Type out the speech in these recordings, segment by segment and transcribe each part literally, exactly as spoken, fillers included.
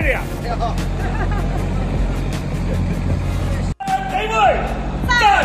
了。给位，站。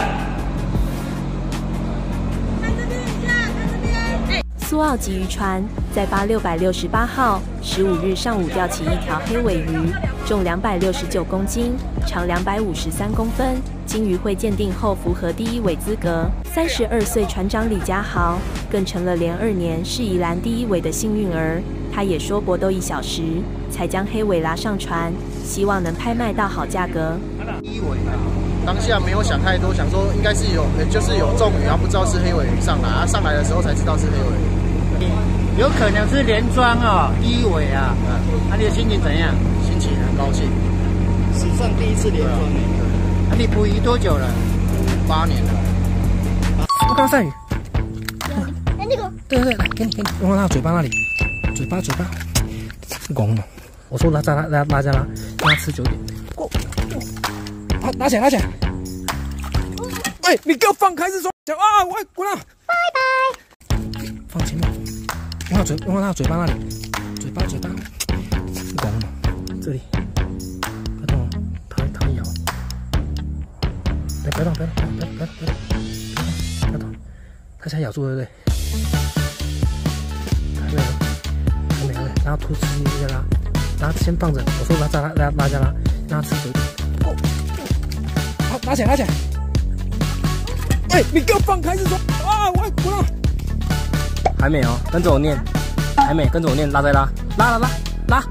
看这边一下，看这边。 苏澳鲫渔船在八六百六十八号十五日上午钓起一条黑尾鱼，重两百六十九公斤，长两百五十三公分。经渔会鉴定后，符合第一尾资格。三十二岁船长李家豪更成了连二年是宜兰第一尾的幸运儿。他也说，搏斗一小时才将黑尾拉上船，希望能拍卖到好价格。 第一尾啊，当下没有想太多，想说应该是有，就是有中鱼，然后不知道是黑尾鱼上来，啊上来的时候才知道是黑尾鱼。 有可能是连庄哦，第一尾啊。嗯，那、啊、你的心情怎样？ 心情很高兴，史上第一次连庄。 那、啊、你捕鱼多久了？ 八年了。 我刚鳝鱼。 哎，那个。 对对对，给你给你，用到他嘴巴那里，嘴巴嘴巴。拱了，我说拉拉拉拉下拉，让他吃久点。过，拿拿起来拿起来。喂，你给我放开是说脚啊！我滚了。拜拜。放前面，用他嘴用到他嘴巴那里，嘴巴嘴巴。拱了，这里。不要动，它它会咬。哎，不要动不要动不要动不要动不要动不要动，它才咬住对不对？还没有。然后吐出一下拉，然后先放着，我说拉拉拉拉下拉，让它吃久点。哦，好，拿起来拿起来。哎，你给我放开是说啊！我滚了。还没哦，跟着我念，还没跟着我念，拉再拉，拉拉拉拉。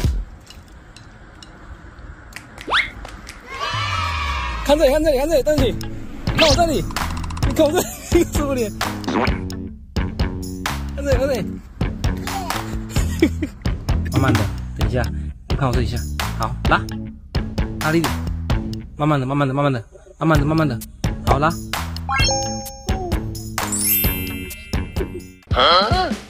看这里看这里看这里，看这里，看我这里，你看我这里，是不是？看这里看这里。慢慢的，等一下，你看我这一下，好，拉，拉力点，慢慢的，慢慢的，慢慢的，慢慢的，慢慢的，好拉。啊